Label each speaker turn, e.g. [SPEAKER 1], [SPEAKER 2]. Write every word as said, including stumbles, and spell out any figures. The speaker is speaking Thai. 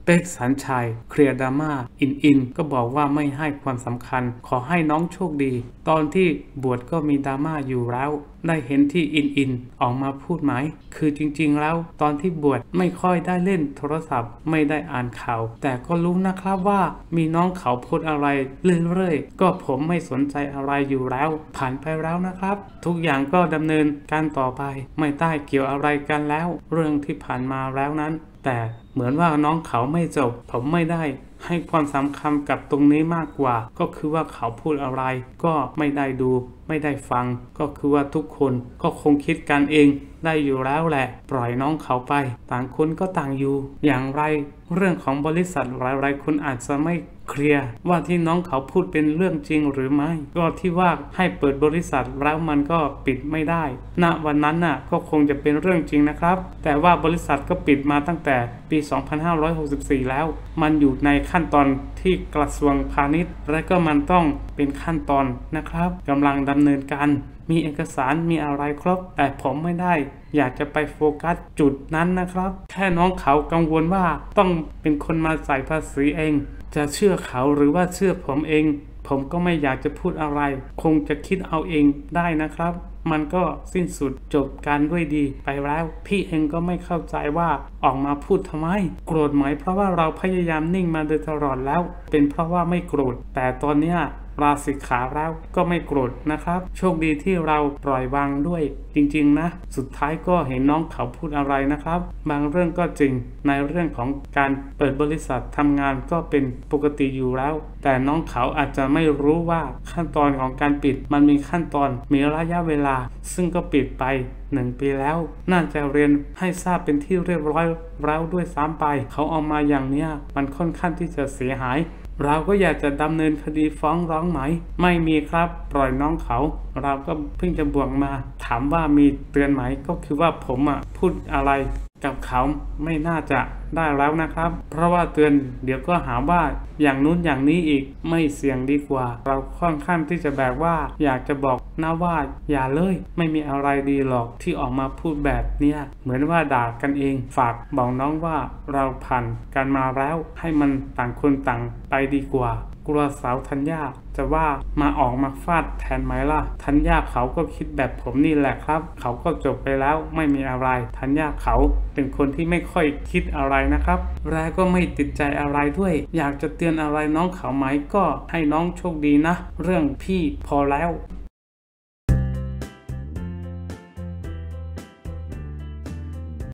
[SPEAKER 1] เป๊กสัญชัยเคลียร์ดราม่าอินอินก็บอกว่าไม่ให้ความสำคัญขอให้น้องโชคดีตอนที่บวชก็มีดราม่าอยู่แล้วได้เห็นที่อินอินออกมาพูดไหมคือจริงๆแล้วตอนที่บวชไม่ค่อยได้เล่นโทรศัพท์ไม่ได้อ่านข่าวแต่ก็รู้นะครับว่ามีน้องเขาพูดอะไรเรื่อยๆก็ผมไม่สนใจอะไรอยู่แล้วผ่านไปแล้วนะครับทุกอย่างก็ดำเนินการต่อไปไม่ได้เกี่ยวอะไรกันแล้วเรื่องที่ผ่านมาแล้วนั้นแต่เหมือนว่าน้องเขาไม่จบผมไม่ได้ให้ความสำคัญกับตรงนี้มากกว่าก็คือว่าเขาพูดอะไรก็ไม่ได้ดูไม่ได้ฟังก็คือว่าทุกคนก็คงคิดกันเองได้อยู่แล้วแหละปล่อยน้องเขาไปต่างคนก็ต่างอยู่อย่างไรเรื่องของบริษัทหลายๆคนอาจจะไม่เคลียร์ว่าที่น้องเขาพูดเป็นเรื่องจริงหรือไม่ก็ที่ว่าให้เปิดบริษัทแล้วมันก็ปิดไม่ได้ณวันนั้นน่ะก็คงจะเป็นเรื่องจริงนะครับแต่ว่าบริษัทก็ปิดมาตั้งแต่ปี สองพันห้าร้อยหกสิบสี่ แล้วมันอยู่ในขั้นตอนที่กระทรวงพาณิชย์และก็มันต้องเป็นขั้นตอนนะครับกำลังดำเนินการมีเอกสารมีอะไรครบแต่ผมไม่ได้อยากจะไปโฟกัสจุดนั้นนะครับแค่น้องเขากังวลว่าต้องเป็นคนมาจ่ายภาษีเองจะเชื่อเขาหรือว่าเชื่อผมเองผมก็ไม่อยากจะพูดอะไรคงจะคิดเอาเองได้นะครับมันก็สิ้นสุดจบการด้วยดีไปแล้วพี่เองก็ไม่เข้าใจว่าออกมาพูดทำไมโกรธไหมเพราะว่าเราพยายามนิ่งมาโดยตลอดแล้วเป็นเพราะว่าไม่โกรธแต่ตอนเนี้ยลาสิกขาแล้วก็ไม่โกรธนะครับโชคดีที่เราปล่อยวางด้วยจริงๆนะสุดท้ายก็เห็นน้องเขาพูดอะไรนะครับบางเรื่องก็จริงในเรื่องของการเปิดบริษัททำงานก็เป็นปกติอยู่แล้วแต่น้องเขาอาจจะไม่รู้ว่าขั้นตอนของการปิดมันมีขั้นตอนมีระยะเวลาซึ่งก็ปิดไปหนึ่งปีแล้วน่าจะเรียนให้ทราบเป็นที่เรียบร้อยแล้วด้วยซ้ำไปเขาเอามาอย่างเนี้ยมันค่อนข้างที่จะเสียหายเราก็อยากจะดำเนินคดีฟ้องร้องไหมไม่มีครับปล่อยน้องเขาเราก็เพิ่งจะบวกมาถามว่ามีเตือนไหมก็คือว่าผมอ่ะพูดอะไรกับเขาไม่น่าจะได้แล้วนะครับเพราะว่าเตือนเดี๋ยวก็หาว่าอย่างนู้นอย่างนี้อีกไม่เสี่ยงดีกว่าเราค่อนข้างที่จะแบบว่าอยากจะบอกนะว่าอย่าเลยไม่มีอะไรดีหรอกที่ออกมาพูดแบบเนี้ยเหมือนว่าด่ากันเองฝากบอกน้องว่าเราผ่านกันมาแล้วให้มันต่างคนต่างไปดีกว่ากลัวสาวธัญญาจะว่ามาออกมาฟาดแทนไหมล่ะธัญญาเขาก็คิดแบบผมนี่แหละครับเขาก็จบไปแล้วไม่มีอะไรธัญญาเขาเป็นคนที่ไม่ค่อยคิดอะไรนะครับและก็ไม่ติดใจอะไรด้วยอยากจะเตือนอะไรน้องเขาไหมก็ให้น้องโชคดีนะเรื่องพี่พอแล้ว